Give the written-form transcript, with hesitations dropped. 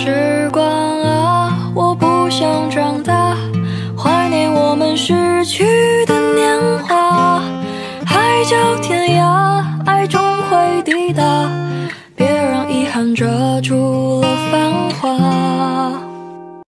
时光啊，我不想长大，怀念我们逝去的年华。海角天涯，爱终会抵达。